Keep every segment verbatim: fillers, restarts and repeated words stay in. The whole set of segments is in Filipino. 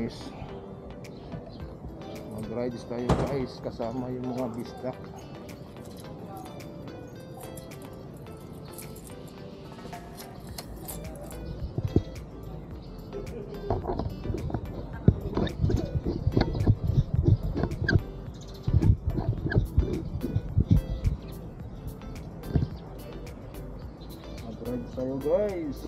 guys. Mag-rides tayo guys kasama yung mga bisdak. Mag-rides tayo guys.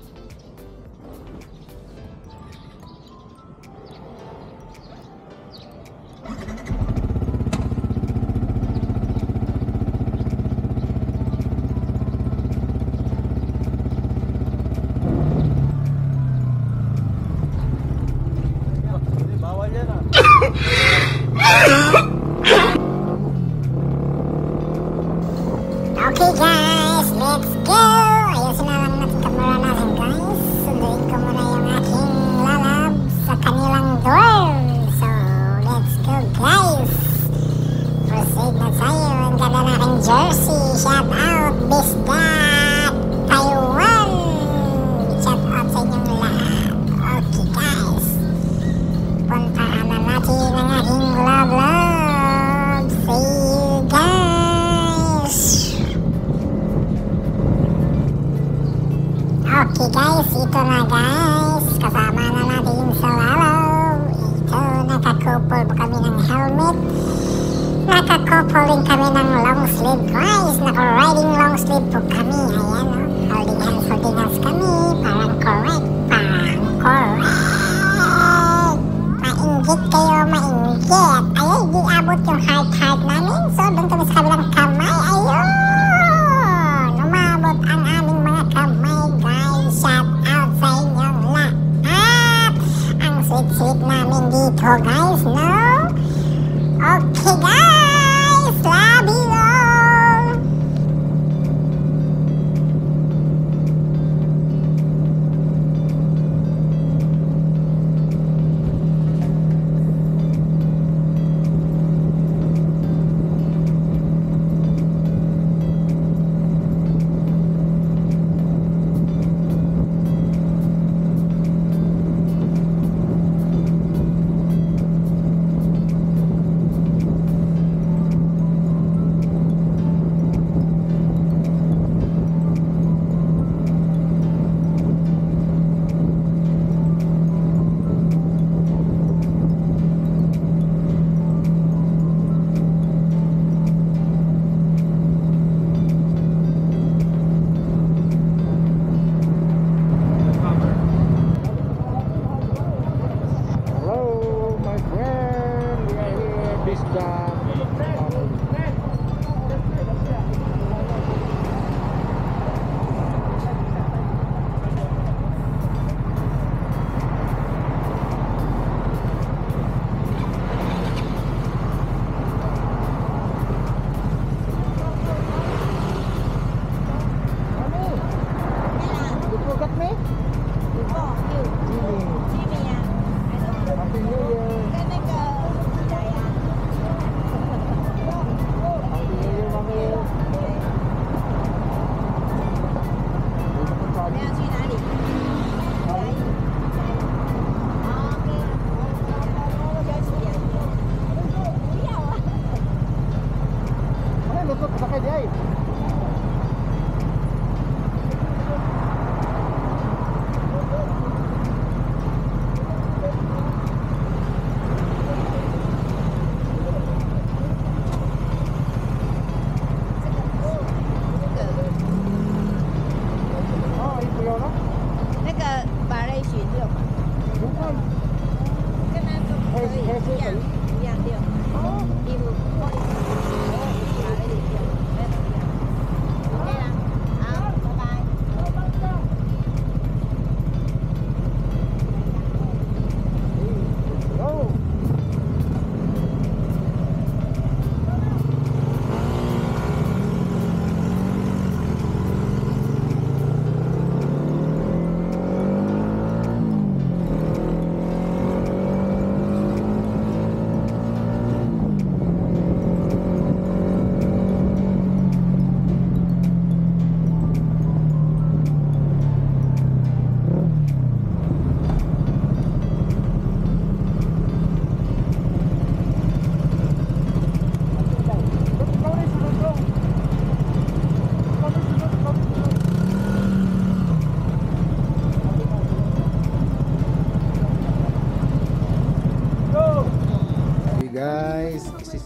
Okay guys, let's go! Ayusin na lang natin camera natin guys. Sunduin ko muna yung aking lalab sa kanilang dorm. So, let's go guys! Proceed na tayo. Ang ganda na aking jersey. Shout out, Bisdak Taiwan! Shout out sa inyong lahat. Okay guys. Puntaan na natin ang aking love love. See you guys! Okay guys, ito na guys, kasama na natin sa lalaw. Ito, nakakouple po kami ng helmet. Nakakouple din kami ng long sleeve guys. Naka-riding long sleeve po kami. Ayan o, holding hands, holding hands kami. Parang correct, parang correct. Mainggit kayo, mainggit. Ay, di abot yung heart-heart namin. So, doon kami sa kabilang kamay. Ayun, umabot ang aming mga kamay guys. Shout out sa inyong lahat. Ang sweet-sweet namin dito guys, no? Okay guys, love you all.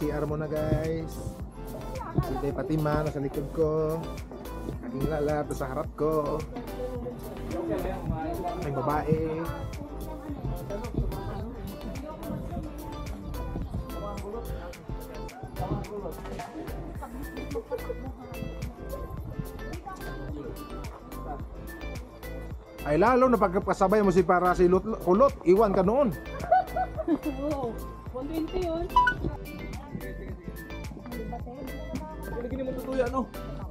C R muna guys. Si Tay Fatima nasa likod ko. Aking lalap sa harap ko. May babae. Ay lalo na pagkasabay mo si para si Lut Kulot, iwan ka noon. Oo, one twenty yun. Gini mo tutuya no.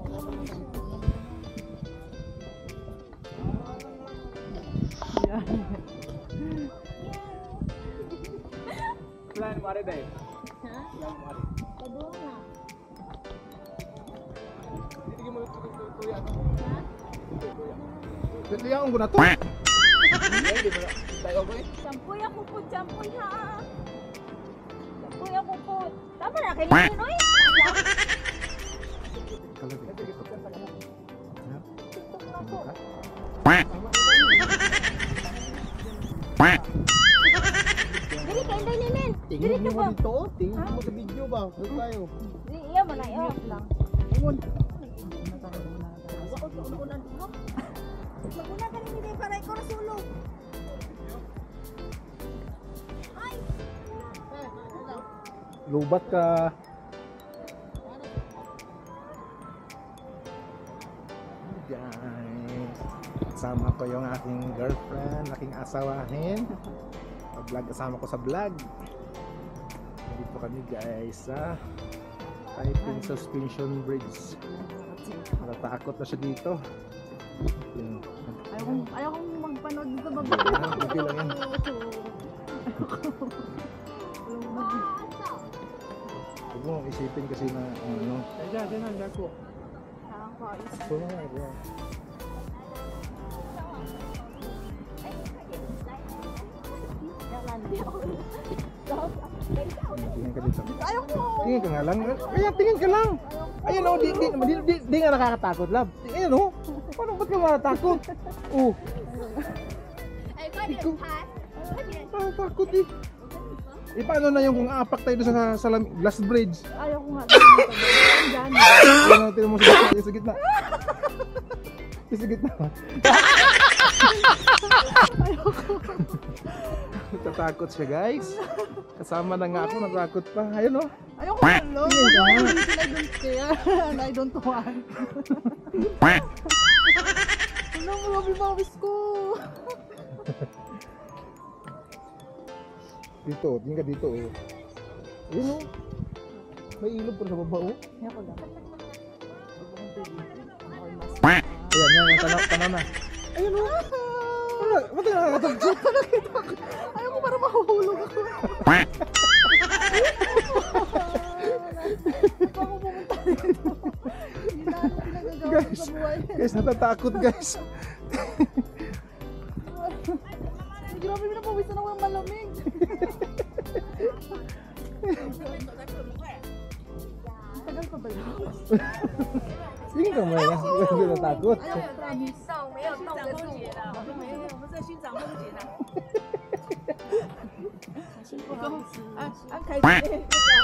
Plan mare dai. Ha? Plan mare. Padung na. Gini mo tutuya no. Ha? Tutuya ko na to. Hindi mo tayo ko eh. Champoy ako po, champoy ha. Champoy ako po. Tama na, kailangan no eh. TikTok na po. Dili kay Inday Ninin. Dili Tingnan to mo ba? dito, tingnan mo sa video ba? Huwag tayo. Di iya mo na iyo lang. Ingon. Ako to ulo dito. Maguna ka ni Inday para ikaw na sulo. Ay. Lubat ka. Guys, kasama ko yung aking girlfriend, aking asawahin. Vlog kasama ko sa vlog. Dito kami guys sa Taiping Suspension Bridge. Natatakot na siya dito. Yun. Ayaw kong, ayaw kong magpanood dito baba. Yan, okay lang yan. Huwag mo isipin kasi na ano. Diyan, diyan, diyan ko. Ang pais. Ito na, ito. Tingin ka dito. Ayaw ko. Tingin ka nga lang. Ayan, tingin ka lang. Ayan o, di, di, di, di, di nga nakakatakot, love. Ayan o. Paano ba't ka matatakot? Oh. Ikaw. Nakakatakot eh. Eh, paano na yung kung aapak tayo doon sa, sa lam- glass bridge? Ayaw ko nga. Diyan. Ano natin mo sa gitna? Yung sa gitna. Yung sa gitna. Natatakot siya guys. Kasama na nga ako, natakot pa. Ayun o. Ayaw ko nga. No, no, no, I don't care. And I don't want. Ano mo, mabibawis ko. Dito, tingin ka dito oh. Ayun oh. May ilog pa sa baba oh. Ayaw ko lang. Ayan, yan, yan, tanaw, tanaw na. Ayun oh. Wala, ba't ka nakakatakot? Ayaw ko para mahuhulog ako. Ako pumunta dito. Hindi na ako pinagagawa Guys, sa buhay. guys, natatakot guys. Ay, grabe, pinapawisan ako ng malamig. Tagal pa ba yun? Tingin ka muna, hindi natatakot. Ayaw, promise. 动没有动的树，没有，我们在欣赏风景呢。 不好意思。 安安开始。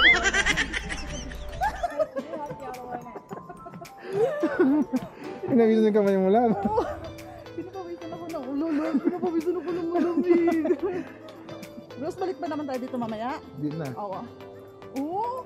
Pinawisan yung kamay mo lang. Pinapawisan ako ng ulo, Lord. Pinapawisan ako ng malamig. Bros, balik pa naman tayo dito mamaya? Hindi na. Oo. Oo?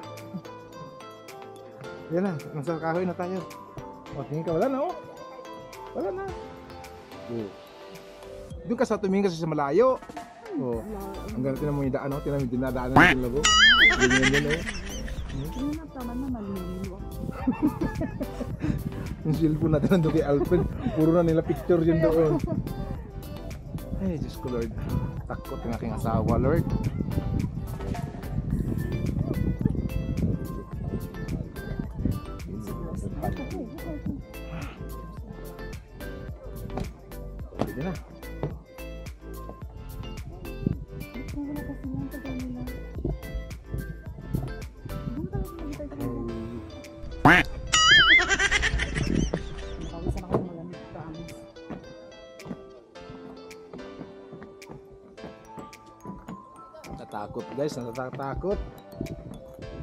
Yan na, nasa kahoy na tayo. O, tingin ka, wala na oh. Wala na. Oh. Doon ka sa tumingin kasi sa malayo. Oh. Hanggang tinan mo yung daan, oh. Tinan mo yung dinadaanan natin lago. Ganyan din eh. Hindi na, tama na, maliliw ako. Yung cellphone natin nandun kay Alfred. Puro na nila picture yun doon. Ay, Diyos ko Lord. Takot yung aking asawa, Lord. Pwede na. Wala kasi yung tagal nila. Doon talaga nagtay tayo. Nakawisan ako ng malamig, promise. Natakot guys, natatakot.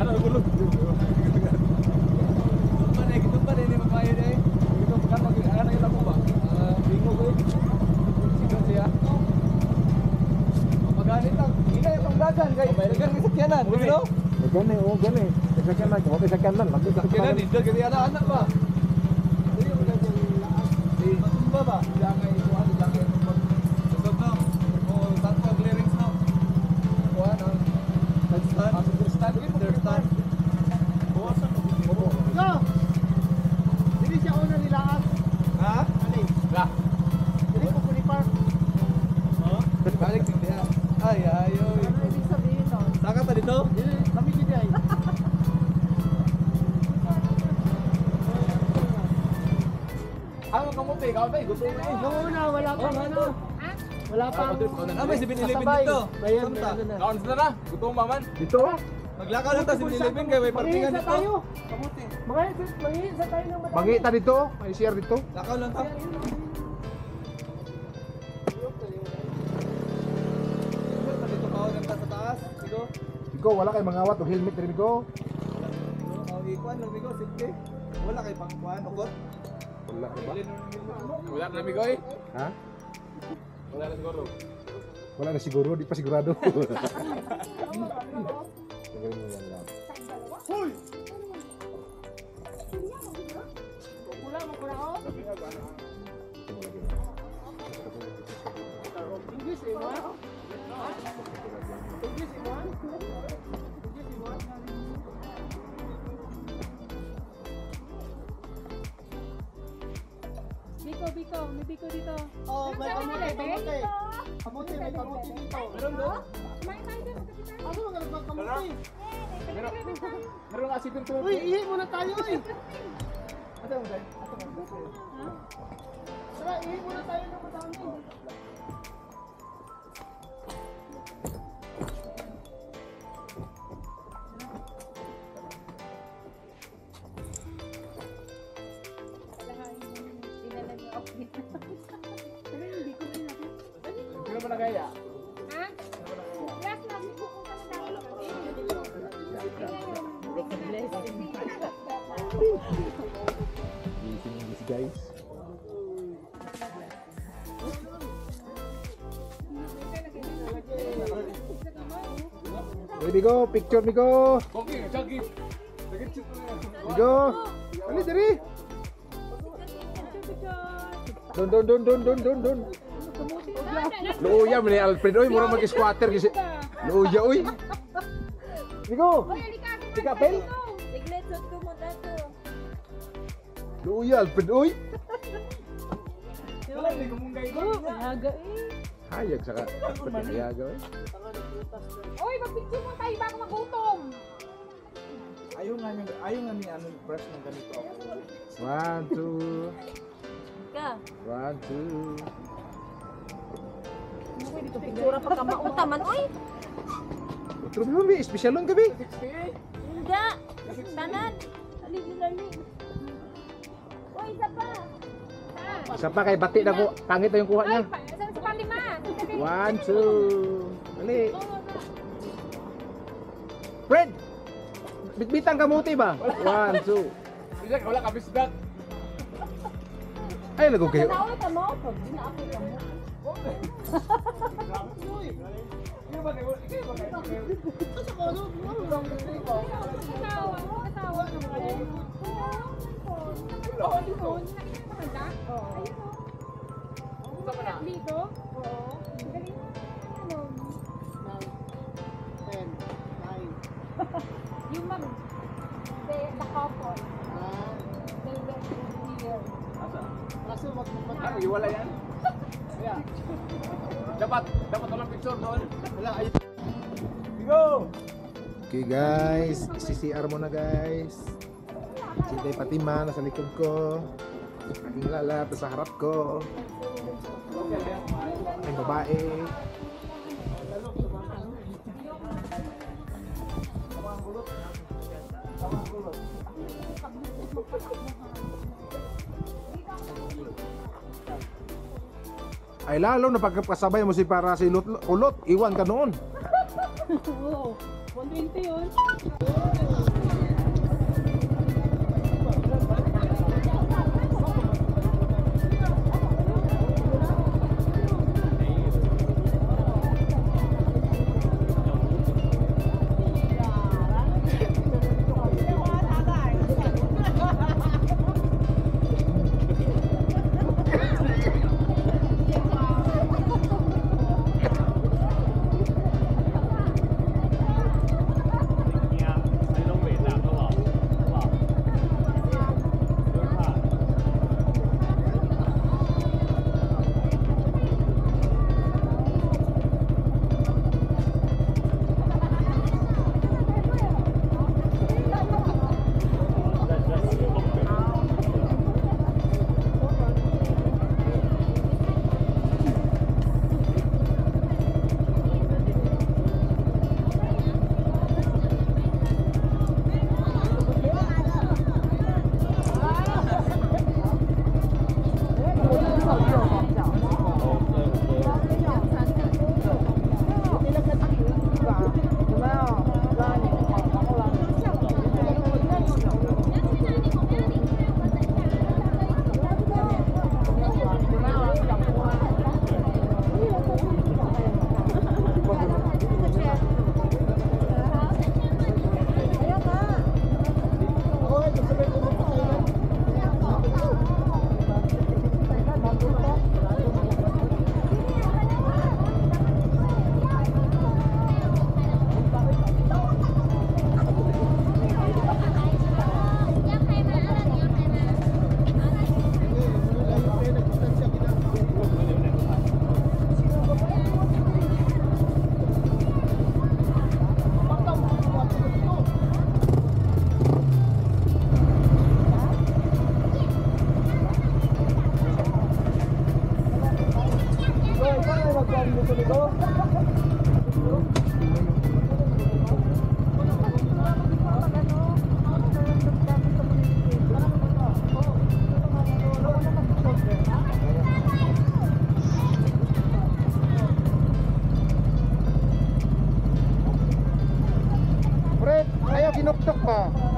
Ano gulog? Mana gitu pa din magbayad eh. Ito kan mag ano yung labo ba? Ah, bingo ko. Sigat siya. Magalit lang. Ina itong dagan kay. Dagan sa sakyanan, di ba? Gani, oh gani. Sakyan na, kamo sakyan na. Lagi Sakyanan din dal kay anak ba. Dili mo dagan laas. Di tumba ba? Jangan ito ano jangan ito. Stop na. Oh, tanto clearings na. Kuha na. Stand. Stand. Third stand. Bawasan mo. Yo! Dili siya una nilaas. Ha? Ani? Lah. Dili ko kuni park. Balik din dia. Ay, ayoy. Ano ibig sabihin nun? Saka pa dito? Dili kami gid ay. Ang kamote, ikaw tayo, gusto mo eh. Nung una wala pa ano. Wala pa. Ah, may seven eleven Kasabay. dito. Bayan, Saan ta? bayan na. Kaon na na. Gusto mo maman? Dito. Maglakaw lang ta seven eleven kay may parkingan Manginsa dito. tayo. Kamote. Manginsa tayo ng madami. Mangita dito, may C R dito. Lakaw lang ta. Dito kaon lang ta sa taas. Dito. Ikaw wala kay mangawat o helmet rin ko. Kaon ikuan lang bigo safety. Wala kay pangkuan ukot. Wala ka ba? Wala na bigo eh. Ha? Wala na siguro. Wala na siguro, di pa sigurado. Tanggalin mo yan lang. English eh, what? English eh, what? English eh, what? Biko, Biko, may Biko dito. Oh, may kamote, kamote. Kamote, may kamote dito. Meron do? Kumain tayo dyan, magkakita. Ano nga nagpagkamote? Meron nga sipin to. Uy, ihi muna tayo eh. Ate mo dai. Tara, ihi muna tayo ng madami. Dinala niyo ako dito. Pero hindi ko rin natin. Sino ba nagaya? Ha? Last na, hindi ko kung kami Using English guys. Hey, Bigo, picture Bigo. Okay, jagi. Bigo. Ali diri. Don don don don don don don. Luya man ni Alfred oy, mura mag-squatter kasi. Luya oy. Bigo. Tika pel. Tiglet, sot ko mo dato. Luya Alfred oy. Wala ni kumunggay ko. Haga eh. Hayag saka pati hayaga oy. Oy, mag-picture mo tayo bago magutom. Ayaw nga ni ayaw nga ni ano brush ng ganito. One, two. Ka. One, two. Picture pa ka mautaman, oy. Otro mo bi, special lang gabi. Hindi. Tanan. Lali-lali. Oy, isa pa. Ha? Sa pa kay bati na ko, pangit na yung kuha niya. Ay, pa- saan sa palima? One, two. Dali. Fred! Bitbitang kamuti ba? One, two. Bisa wala ka bisdak. Ay, lago kayo. Nawala ka mo? Pag dinaapoy ka mo. Iyo ba kayo? Iyo ba kayo? Kasawa, kasawa ka mo. Oo, dito. Nakita mo handa? Ayun o. Sa mana? Dito? Oo. Galing. Ano? Ten, nine. Yung mag... The, the couple. Ah, They went here. Asa? kaso mag Ano iwala yan? Kaya. Dapat dapat walang picture doon. wala ay Bigo. Okay guys, C C R muna guys. Si Day Fatima nasa likod ko. Aking lala sa harap ko. Aking babae. Ay lalo na pagkasabay mo si para si Ulot, Ulot, iwan ka noon. Oo. one twenty yun.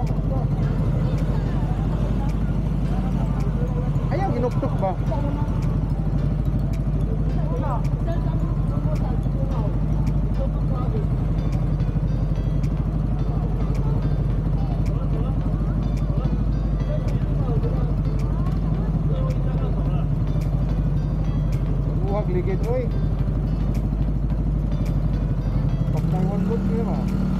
Ayaw, ginuktok ba? Huwag ligid, oy. Pagtangon mo, di ba?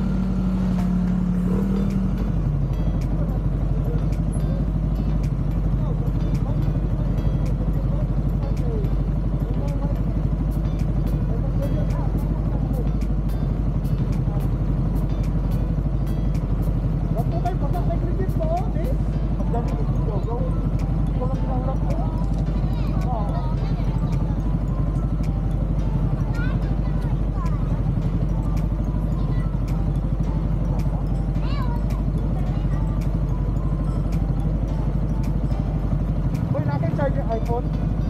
Boy, naka charge yung iPhone?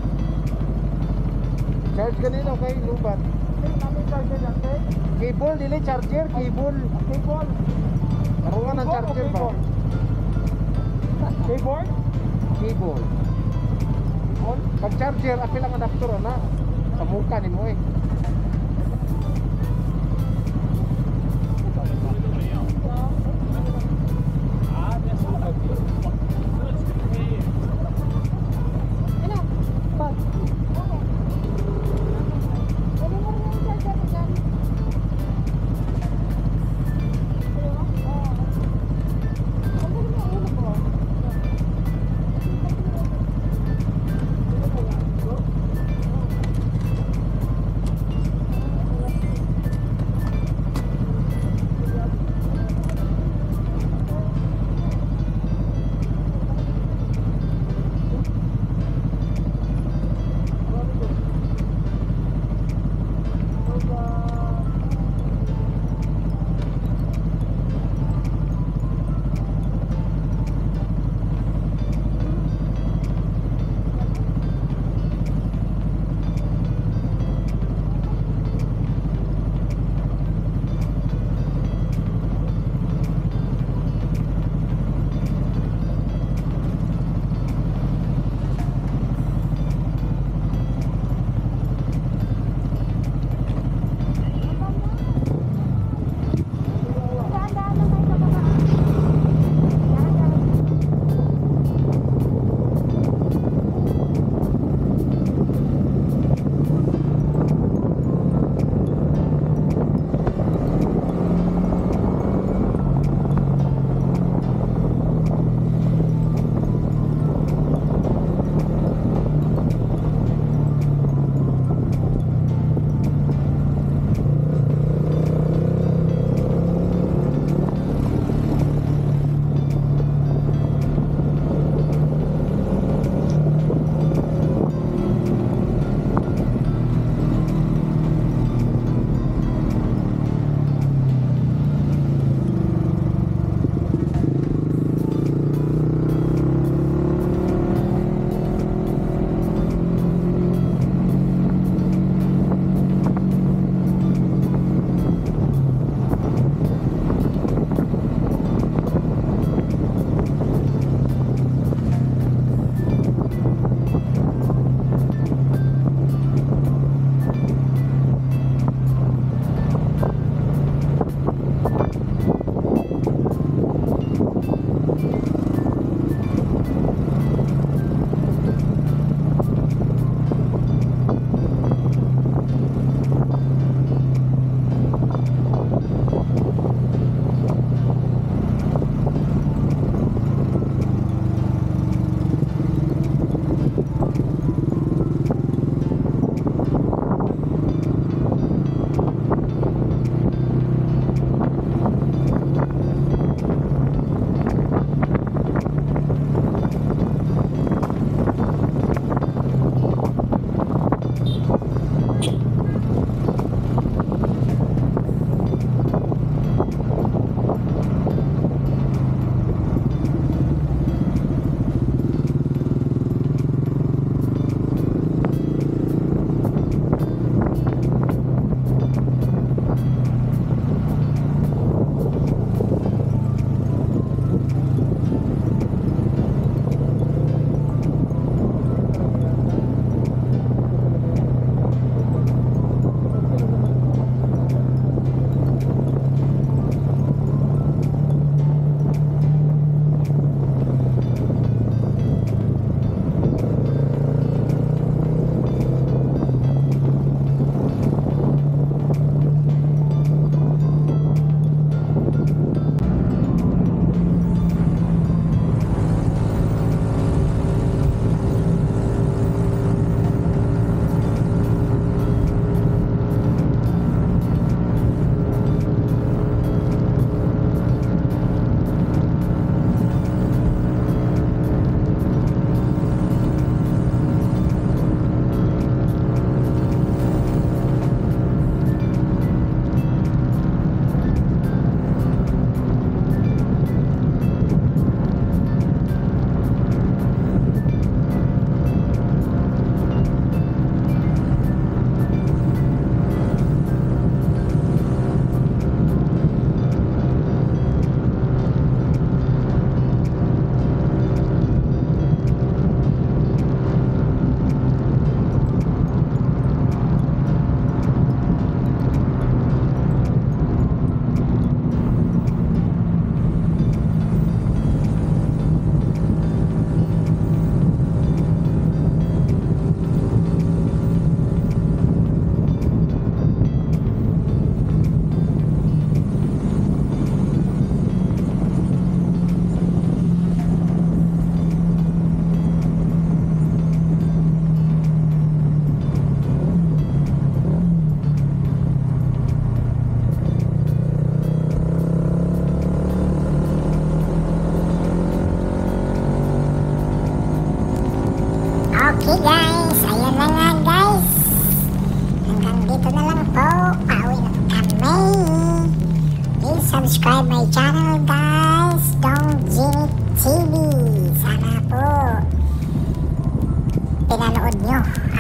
Charge kanina kay lubat. Naka charger yan, kay? Cable, dili charger, cable. Cable. Karungan ng charger ba? Cable? Cable. Pag charger, apil ang adapter na. Sa muka ni mo eh. subscribe my channel guys, Dong Jimmy T V. Sana po pinanood nyo.